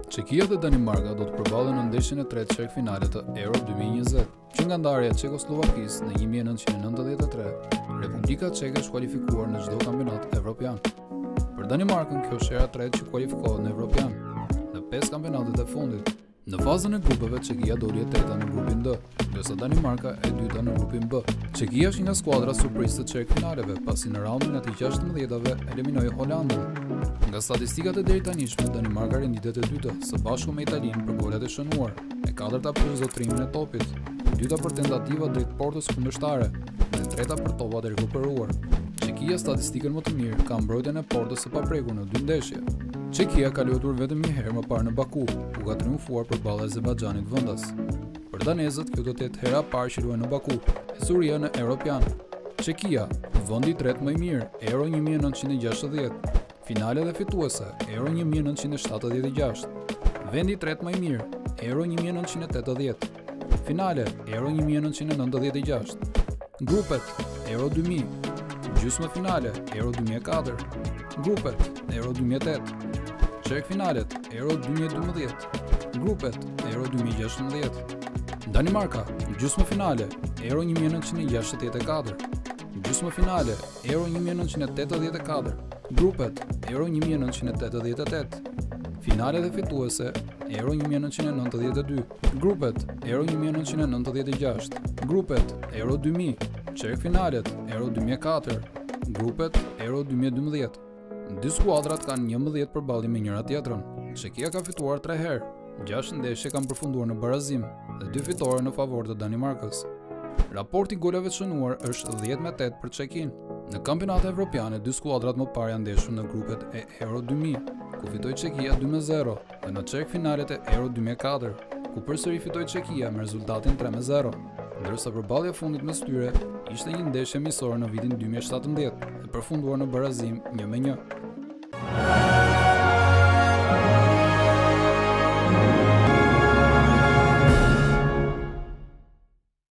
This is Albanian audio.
Çekia dhe Danimarka do të përballen në ndeshjen e tretë çerkfinale të Euro 2020, që nga ndarja e Çekosllovakisë në 1993, Republika Çeke është kualifikuar në çdo kampionat evropian. Për Danimarkën kjo është hera e tretë që kualifikohet në Evropian. Në 5 kampionatet e fundit, në fazën e grupeve Çekia doli e treta në grupin D, ndërsa Danimarka e dyta në grupin B. Çekia është nga skuadra surprizë të çerkfinaleve, pasi në raundin e të 16-tave eliminoi Holandën. Nga statistikat e deri tanishme, Danimarka renditet e dyta, së bashku me Italinë për golet e shënuar, e katërta për zotrimin e topit, e dyta për tentativa drejt portës kundërshtare, dhe e treta për topat e rikuperuar. Çekia statistikën më të mirë ka mbrojtjen e portës së paprekur në 2 ndeshje. Çekia ka luajtur vetëm një herë më parë në Baku, ku ka triumfuar përballë Azerbajxhanit vendas. Për danezët, kjo do të jetë hera e parë që luajnë në Baku, Zuria në Europian. Çekia, vendi i tretë më i mirë, Euro 1960. Finale dhe fituese, Euro 1976. Vendi i tretë më i mirë, Euro 1980. Finale, Euro 1996. Grupet, Euro 2000. Gjysmë finale, Euro 2004. Grupet, Euro 2008. Çerkfinalet, Euro 2012. Grupet, Euro 2016. Danimarka, gjysmë finale, Euro 1964. Gjysmë finale, Euro 1984. Grupet, Euro 1988. Finale dhe fituese, Euro 1992. Grupet, Euro 1996. Grupet, Euro 2000. Çerkfinalet, Euro 2004. Grupet, Euro 2012. Dy skuadrat kanë 11 përballje me njëra tjetrën. Çekia ka fituar 3 herë, 6 ndeshje kanë përfunduar në barazim dhe 2 fitore në favor të Danimarkës. Raporti goleve të shënuar është 10-8 për Çekin. Në kampionatet evropiane, 2 skuadrat më parë janë ndeshur në grupet e Euro 2000, ku fitoi Çekia 2-0, dhe në çerkfinalet e Euro 2004, ku përsëri fitoi Çekia me rezultatin 3-0, ndërsa përballja e fundit mes tyre ishte një ndeshje miqësore në vitin 2017 dhe përfunduar në barazim 1-1.